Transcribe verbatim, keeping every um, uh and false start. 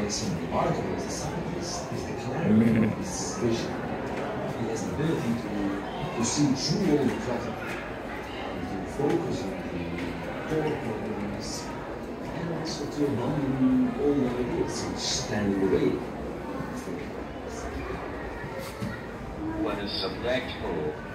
makes him remarkable as a scientist is the clarity of his vision. He has the ability to, to see through all the clutter and to focus on the core problems and also to abandon all the ideas which stand in the way. When a subject or